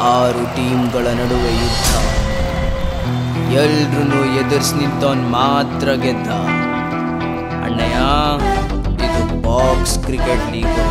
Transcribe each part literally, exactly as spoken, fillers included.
ಆರು ಟೀಮ್ಗಳ ನಡುವೆ ಯುದ್ಧ. ಎಲ್ರೂ ಎದುರಿಸಿ ನಿಂತವನ್ ಮಾತ್ರ ಗೆದ್ದ. ಅಣ್ಣಯ್ಯ, ಇದು box cricket league.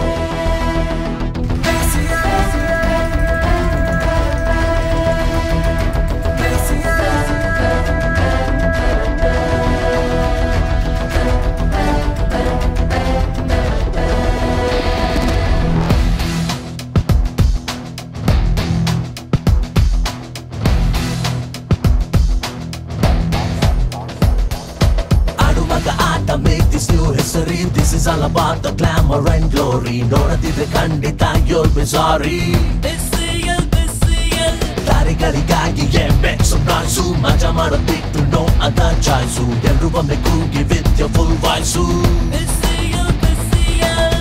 Make this new history. This is all about the glamour and glory. ನೋಡದಿದ್ರೆ ಖಂಡಿತ you'll be sorry. ಬಿಸಿಯಲ್ ಬಿಸಿಯಲ್ ತಾರೆಗಳಿಗಾಗಿ make some noise. ಮಜಾ ಮಾಡೋದ್ ಬಿಟ್ಟು no other choice. ಎಲ್ರೂ ಒಮ್ಮೆ ಕೂಗಿ with your full voice. ಬಿಸಿಯಲ್ ಬಿಸಿಯಲ್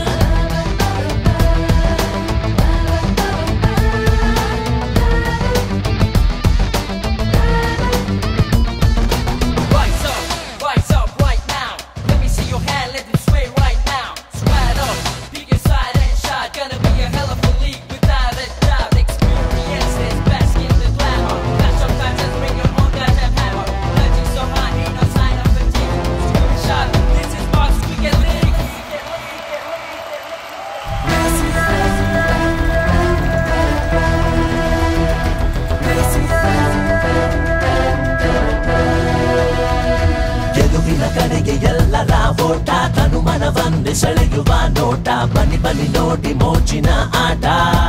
ಕಡೆಗೆ ಎಲ್ಲರ ಓಟ, ತನುಮನವನ್ನೇ ಸೆಳೆಯುವ ನೋಟ. ಬನ್ನಿ ಬನ್ನಿ ನೋಡಿ ಮೋಜಿನ ಆಟ.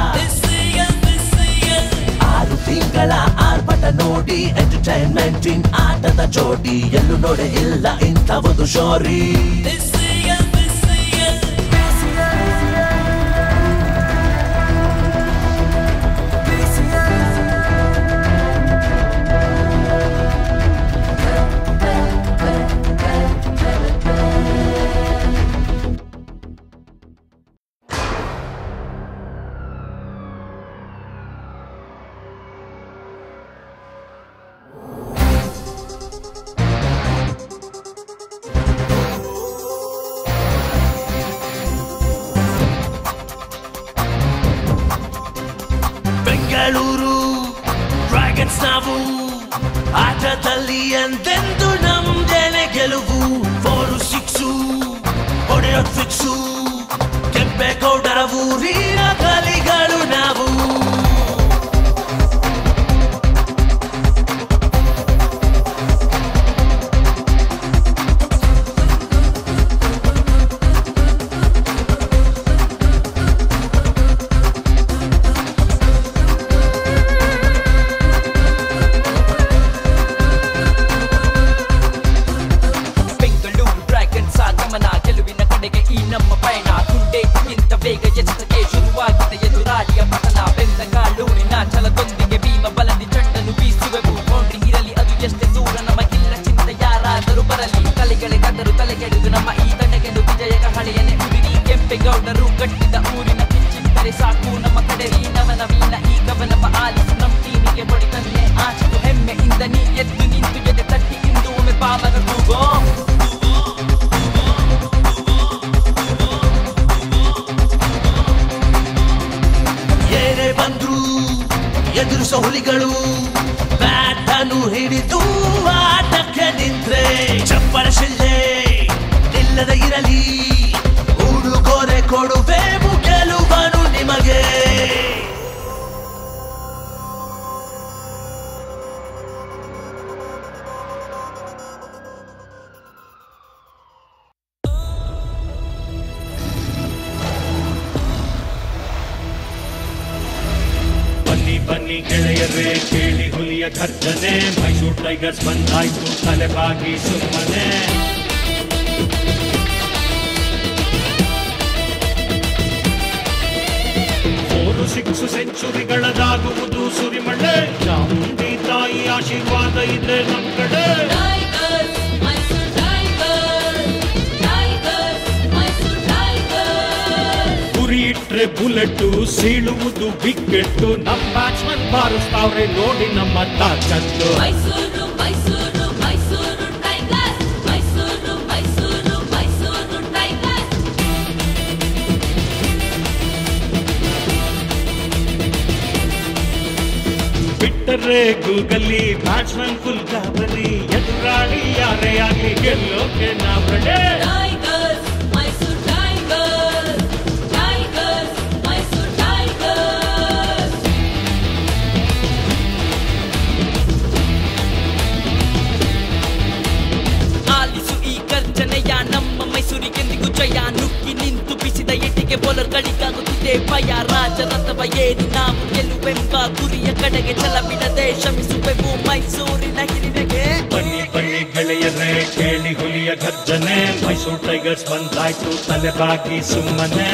ಆರು ತಿಂಗಳ ಆರ್ಭಟ ನೋಡಿ ಎಂಟರ್ಟೈನ್ಮೆಂಟ್ ಇನ್ ಆಟದ ಜೋಡಿ. ಎಲ್ಲೂ ನೋಡೆ ಇಲ್ಲ ಇಂಥ ಒಂದು ಶೋರಿ. ಬೆಂಗಳೂರು ಡ್ರ್ಯಾಗನ್ಸ್ ನಾವು, ಆಟದಲ್ಲಿ ಎಂದೆಂದು ನಮ್ದೇನೆ ಗೆಲುವು. ಫೋರು ಸಿಕ್ಸು ಹೊಡೆಯೋದ್ ಫಿಕ್ಸು, ಕೆಂಪೇಗೌಡರ ಊರಿನ ಕಲಿಗಳು ನಾವು. ಗೆಲುವಿನ ಕಡೆಗೆ ಈ ನಮ್ಮ ಪಯಣ. ಗುಂಡೆಗಿಂತ ಬೇಗ ಎಚ್ಚರಿಕೆ ಶುರುವಾಗಿದೆ ಎದುರಾಳಿಯ ಪತನ. ಬೆಂದಗಾಲೂರಿನ ಛಲದೊಂದಿಗೆ ಭೀಮ ಬಲದಿ ಚಂಡನು ಬೀಸುವೆವು. ಬೌಂಡ್ರಿ ಇರಲಿ ಅದು ಎಷ್ಟೇ ದೂರ ನಮಗಿಲ್ಲ ಚಿಂತೆ, ಯಾರಾದರೂ ಬರಲಿ. ತಲೆಗಳಿಗಾದರೂ ತಲೆಗೆಳೆದು ನಮ್ಮ ಈ ತಂಡಗೆಂದು ವಿಜಯದ ಹಳೆಯನೆ ಉರಿರಿ. ಕೆಂಪೇಗೌಡರು ಕಟ್ಟಿದ ಊರಿನ ಕಿಚ್ಚಿದ್ದರೆ ಸಾಕು ನಮ್ಮ ಕಡೆರಿ. ನವನವೀನ ಈ ಗಮನವ ಆಲಿಸು ನಮ್ಮ ಟೀಮಿಗೆ ಹೊಡಿತನ್ನೇ ಆಚೆದು ಹೆಮ್ಮೆಯಿಂದ ನೀ ಎದ್ದು ನಿಂತು ಎದೆ ತಟ್ಟಿ ಇಂದು ಒಮ್ಮೆ ಪಾಮರ ಕೂಗೋ. ಬಂದ್ರು ಎದುರಿಸೋ ಹುಲಿಗಳು, ಬ್ಯಾಟ್ ಅನ್ನು ಹಿಡಿದು ಆಟಕ್ಕೆ ನಿಂತ್ರೆ ಚಪ್ಪರ ಶಿಲ್ಲೆ ನಿಲ್ಲದೆ ಇರಲಿ. ಉಡುಗೊರೆ ಕೊಡುವೆವು ಗೆಲುವನು ನಿಮಗೆ. ಬನ್ನಿ ಗೆಳೆಯರೇ ಕೇಳಿ ಹುಲಿಯ ಗರ್ಜನೆ. ಮೈಸೂರು ಟೈಗರ್ಸ್ ಬಂದಾಯ್ತು ತಲೆಬಾಗಿ ಸುಮ್ಮನೆ. ಮೂರು ಸಿಕ್ಸು ಸೆಂಚುರಿಗಳದಾಗುವುದು ಸುರಿಮಳೆ. ಚಾಮುಂಡಿ ತಾಯಿ ಆಶೀರ್ವಾದ ಇದೆ ನಮ್ ಕಡೆ. ಗುರಿ ಇಟ್ರೆ ಬುಲೆಟ್ ಸೀಳುವುದು ವಿಕೆಟ್. ನಮ್ಮ ಬ್ಯಾಟ್ಸ್ಮನ್ ಬಾರಿಸ್ತಾವ್ರೆ ನೋಡಿ ನಮ್ಮ ತಾಕತ್ತು. Mysuru Mysuru Mysuru tigers, Mysuru Mysuru Mysuru tigers. ಬಿಟ್ಟರೆ ಗೂಗಲ್ಲಿ ಬ್ಯಾಟ್ಸ್ಮನ್ ಫುಲ್ ಗಾಬರಿ ಎದುರಾಳಿ ಯಾರೇ ಆಗಲಿ ಗೆಲ್ಲೋಕೆ ನಾವೇ ನಮ್ಮ ಮೈಸೂರಿಗೆಂದಿಗೂ ಜಯ ನುಗ್ಗಿ ನಿಂತು ಬಿಸಿದ ಎಟ್ಟಿಗೆ ಬೌಲರ್ಗಳಿಗಾಗುತ್ತಿದೆ ಭಯ ರಾಜರಥವ ಏರಿ ನಾವು ಗೆಲ್ಲುವೆಂಬ ಗುರಿಯ ಕಡೆಗೆ ಛಲ ಬಿಡದೆ ಶ್ರಮಿಸುವೆವು ಮೈಸೂರಿನ ಹಿರಿಮೆಗೆ. ಬನ್ನಿ ಬನ್ನಿ ಗೆಳೆಯರೇ ಕೇಳಿ ಹುಲಿಯ ಗರ್ಜನೆ ಮೈಸೂರು ಟೈಗರ್ಸ್ ಬಂದಾಯ್ತು ತಲೆಬಾಗಿ ಸುಮ್ಮನೆ.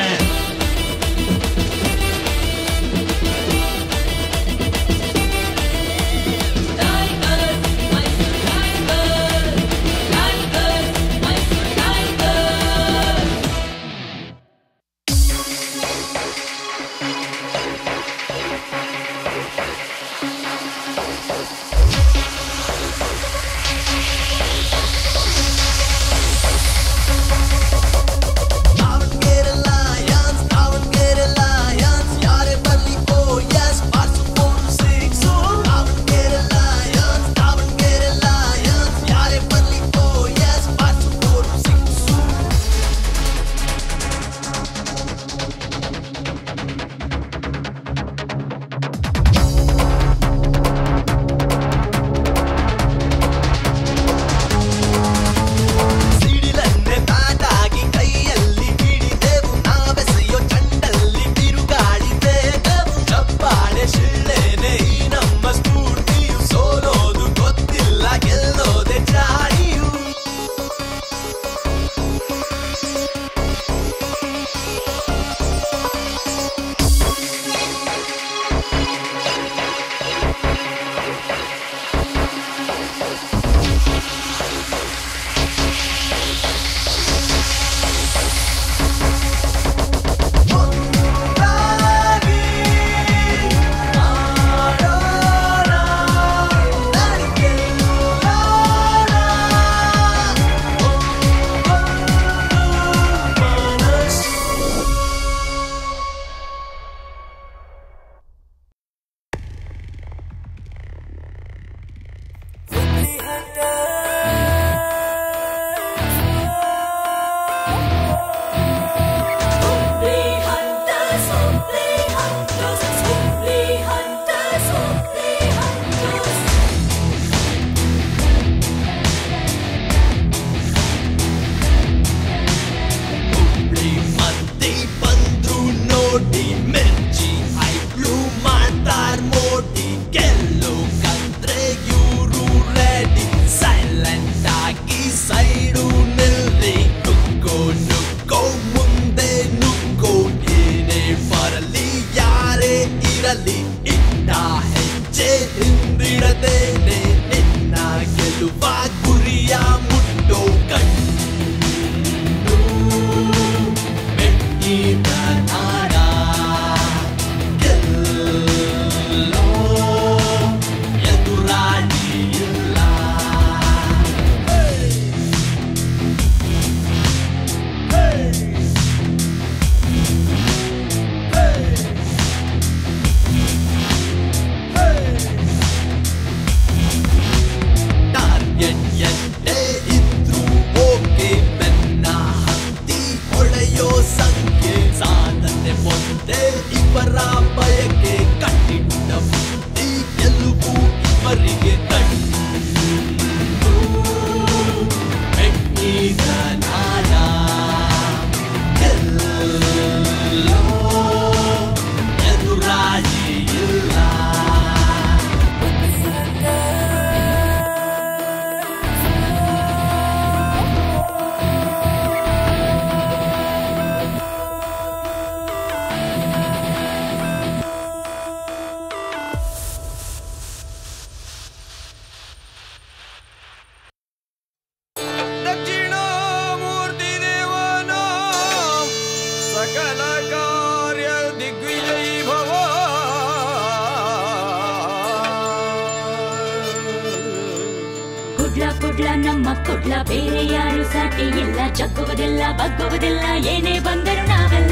ನಮ್ಮ ಕೊಡ್ಲ ಬೇರೆ ಯಾರು ಸಾಟಿ ಇಲ್ಲ ಜಗ್ಗುವುದಿಲ್ಲ ಬಗ್ಗುವುದಿಲ್ಲ ಏನೇ ಬಂದರು ನಾವೆಲ್ಲ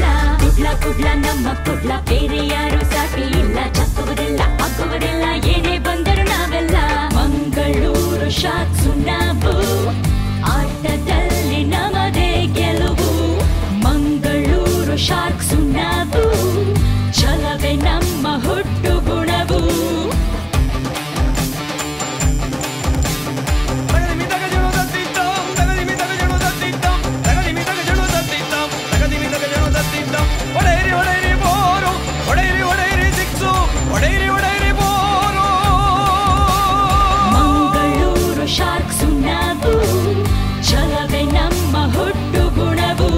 ಕುಡ್ಲ ಕುಡ್ಲ ನಮ್ಮ ಕುಡ್ಲ ಬೇರೆ ಯಾರು ಸಾಟಿ ಇಲ್ಲ ಚಕ್ಕುವುದಿಲ್ಲ ಹಾಕುವುದಿಲ್ಲ ಏನೇ ಬಂದರು ನಾವೆಲ್ಲ ಮಂಗಳೂರು ಶಾಕ್ಸು ನಾವು ಆಟದಲ್ಲಿ ನಮದೇ ಗೆಲುವು ಮಂಗಳೂರು ಶಾಕ್ಸು ನಾವು ಛಲವೇ ನಮ್ಮ ಹುಟ್ಟು ಗುಣವು ಮಂಗಳೂರು ಶಾಕ್ಸು ನಾವು ಛಲವೇ ನಮ್ಮ ಹುಟ್ಟು ಗುಣವು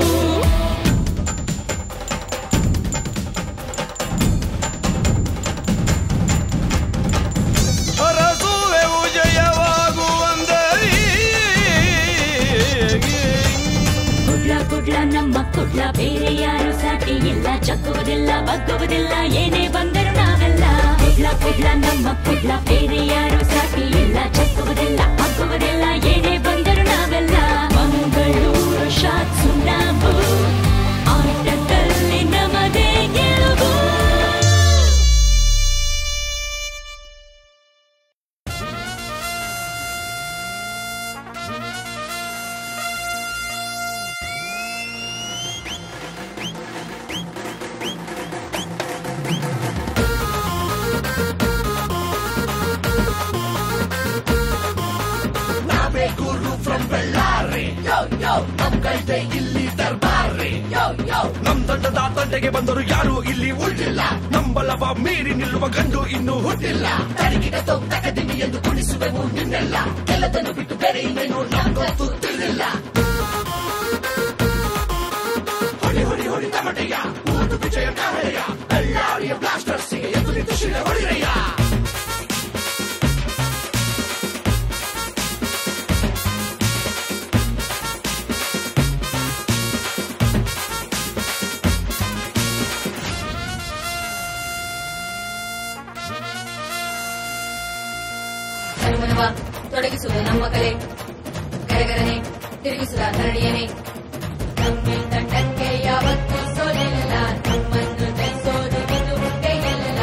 ಕುಡ್ಲ ನಮ್ಮ ಕುಡ್ಲ ಬೇರೆ ಯಾರು ಸಾಟಿ ಇಲ್ಲ ಚಕ್ಕುವುದಿಲ್ಲ ಬಗ್ಗುವುದಿಲ್ಲ ಏನೇ ಬಂದರು ನಾವೆಲ್ಲ ಕುಡ್ಲ ಕುಡ್ಲ ನಮ್ಮ ಕುಡ್ಲ ಬೇರೆ ಯಾರು ಸಾಟಿ ಇಲ್ಲ ಚಕ್ಕುವುದಿಲ್ಲ ಬಗ್ಗುವುದಿಲ್ಲ ಏನೇ ಬಂದರು ನಾವೆಲ್ಲ ಮಂಗಳೂರು ಶಾಕ್ಸು ನಾವು ಆಟದಲ್ಲಿ ನಮದೇ ಗೆಲುವು ಇಲ್ಲಿ ದರ್ಬಾರಿ ನಮ್ ತಂಡದ ತಂಟೆಗೆ ಬಂದರು ಯಾರು ಇಲ್ಲಿ ಉಳಿದಿಲ್ಲ ನಂಬಲವ ಮೀರಿ ನಿಲ್ಲುವ ಗಂಡು ಇನ್ನೂ ಹುಟ್ಟಿಲ್ಲ ತಡಿಗಿಡ ತಗದಿನಿ ಎಂದು ಕುಣಿಸುವೆವು ನಿನ್ನೆಲ್ಲ ಕೆಲದನ್ನು ಬಿಟ್ಟು ಬೇರೆ ಇನ್ನೇನು ನಮ್ಗೊತ್ತು ತಿಳಿದಿಲ್ಲ ಹೊಡಿ ಹೊಡಿ ಹೊಡಿ ತಮಟೆಯ ಊಟು ವಿಜಯ ಕಾರಯ್ಯ ಎಲ್ಲಾರಿಯ ಬ್ಲಾಸ್ಟರ್ಸ್ಗೆ ಎದ್ದು ನಿಂತು ಶಿಲೆ ಹೊಡಿರಯ್ಯ ತೊಡಗಿಸುವುದು ನಮ್ಮ ಕಲೆ ಕರೆಗರನೆ ತಿರುಗಿಸುವ ಧರಣಿಯನೇ ನಮ್ಮ ತಂಡಕ್ಕೆ ಯಾವತ್ತೂ ಸೋಲಿಲ್ಲ ನಮ್ಮನ್ನು ಬೆಳೆಸೋದು ಇದು ಕೈಯಲ್ಲ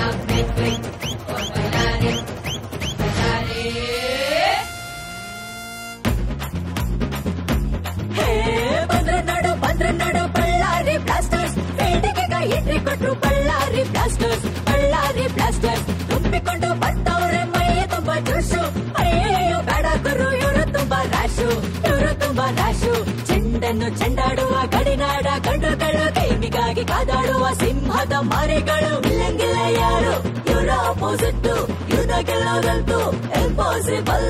ಬಂದ್ರ ನಾಡು ಬಂದ್ರ ನಾಡು ಬಳ್ಳಾರಿ ಬ್ಲಾಸ್ಟರ್ಸ್ ಬೇಡಿಕೆಗೆ ಎಂಟ್ರಿ ಕೊಟ್ರು ಬಳ್ಳಾರಿ ಬ್ಲಾಸ್ಟರ್ಸ್ ಬಳ್ಳಾರಿ ಬ್ಲಾಸ್ಟರ್ಸ್ ತುಂಬಿಕೊಂಡು ಬಂದವ್ರೆ ಮೈಯ ತುಂಬಾ ಜೋಶು ಅಯ್ಯೋ ಬೇಡ ಗುರು ಇವರು ತುಂಬಾ ರಾಶು ಇವರು ತುಂಬಾ ರಾಶು ಚೆಂಡನ್ನು ಚೆಂಡಾಡುವ ಗಡಿನಾಡ ಗಂಡುಗಳು ಗೇಮಿಗಾಗಿ ಕಾದಾಡುವ ಸಿಂಹದ ಮರಿಗಳು ಇಲ್ಲಂಗಿಲ್ಲ ಯಾರು ಇವರ ಅಪೋಸಿಟ್ ಇವರ ಗೆಲ್ಲೋದಂತೂ ಇಂಪಾಸಿಬಲ್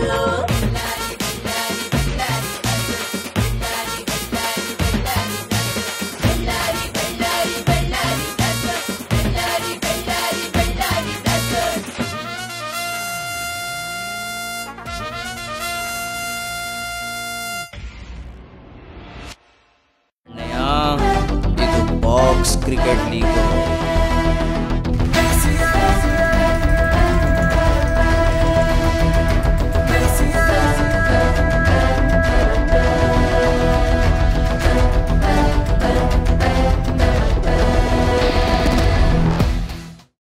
ಇದು ಬಾಕ್ಸ್ ಕ್ರಿಕೆಟ್ ಲೀಗ್